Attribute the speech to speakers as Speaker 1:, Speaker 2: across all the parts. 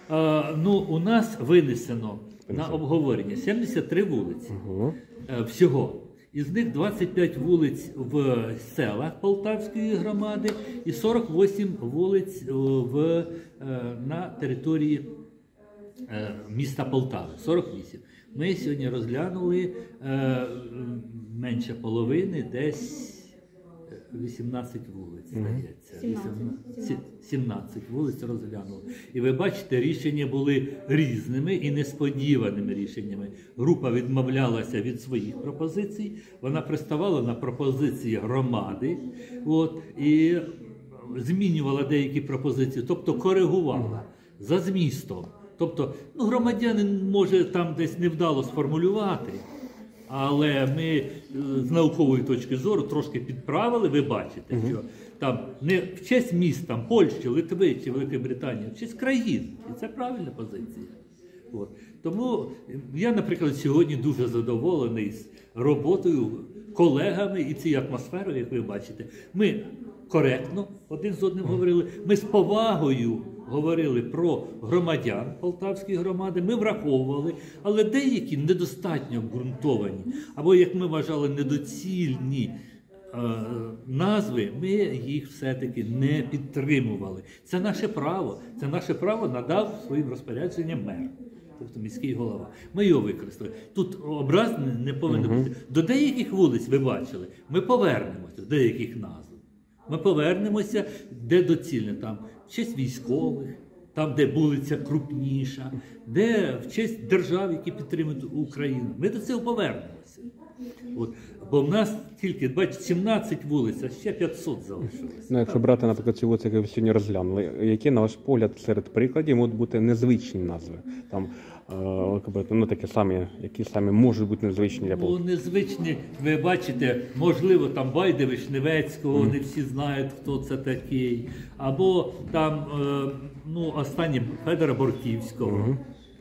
Speaker 1: Ну, у нас винесено на обговорення 73 вулиці всього. Із них 25 вулиць в селах Полтавської громади і 48 вулиць на території міста Полтави. 48. Ми сьогодні розглянули менше половини, десь 18 вулиць, здається. 17 вулиць розглянули. І ви бачите, рішення були різними і несподіваними рішеннями. Група відмовлялася від своїх пропозицій, вона приставала на пропозиції громади, і змінювала деякі пропозиції, тобто коригувала за змістом. Тобто, громадянин може там десь невдало сформулювати, але ми з наукової точки зору трошки підправили, ви бачите, що там не в честь міст, там, Польщі, Литви чи Великої Британії, в честь країн. І це правильна позиція. Тому я, наприклад, сьогодні дуже задоволений з роботою, колегами і цією атмосферою, як ви бачите. Ми коректно один з одним говорили, ми з повагою говорили про громадян Полтавської громади, ми враховували, але деякі недостатньо обґрунтовані, або, як ми вважали, недоцільні назви, ми їх все-таки не підтримували. Це наше право надав своїм розпорядженням мер, тобто міський голова. Ми його використали. Тут образ не повинен бути. До деяких вулиць, ви бачили, ми повернемося, до деяких назв. Ми повернемося, де доцільно, там, в честь військових, там, де вулиця крупніша, де в честь держав, які підтримують Україну. Ми до цього повернемося. Бо в нас тільки, бачите, 17 вулиць, а ще 500 залишилось.
Speaker 2: Якщо брати, наприклад, ці вулиці, які ви сьогодні розглянули, які, на ваш погляд, серед прикладів можуть бути незвичні назви? Там, такі самі, які самі можуть бути незвичні для Полтави?
Speaker 1: Незвичні, ви бачите, можливо, там Вайди Вишневецького, не всі знають, хто це такий. Або там, останнє, Федора Борківського.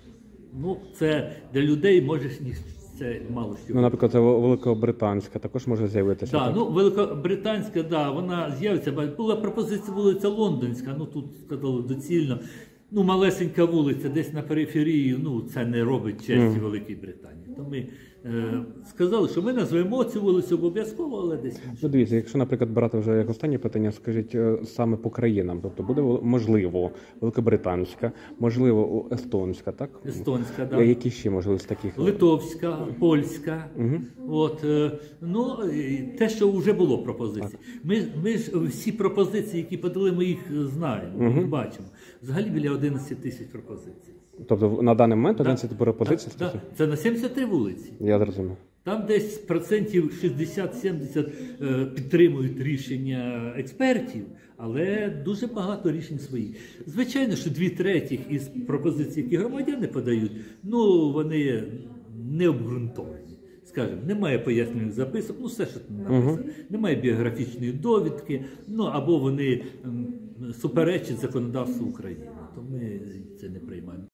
Speaker 1: Це для людей, може, це мало що.
Speaker 2: Наприклад, Великобританська також може з'явитися.
Speaker 1: Так, Великобританська, вона з'явиться. Була пропозиція вулиця Лондонська, тут сказали доцільно. Малесенька вулиця, десь на периферії, це не робить честі Великій Британії. То ми сказали, що ми назвемо цю вулицю обов'язково, але десь інше.
Speaker 2: Дивіться, якщо, наприклад, брати вже як останнє питання, скажіть саме по країнам, тобто буде, можливо, Великобританська, можливо, Естонська, так?
Speaker 1: Естонська, так.
Speaker 2: Які ще, можливо, з таких?
Speaker 1: Литовська, Польська. Те, що вже було пропозиції. Ми ж всі пропозиції, які подали, ми їх знаємо, ми їх бачимо. Взагалі біля 11 тисяч пропозицій.
Speaker 2: Тобто на даний момент 11 пропозицій?
Speaker 1: Так, це на 73 вулиці.
Speaker 2: Я зрозумів.
Speaker 1: Там десь процентів 60-70 підтримують рішення експертів, але дуже багато рішень своїх. Звичайно, що 2/3 із пропозицій, які громадяни подають, вони не обґрунтовані. Скажімо, немає пояснювальних записок, все, що там написано, немає біографічної довідки, або вони суперечать законодавству України. То ми це не приймаємо.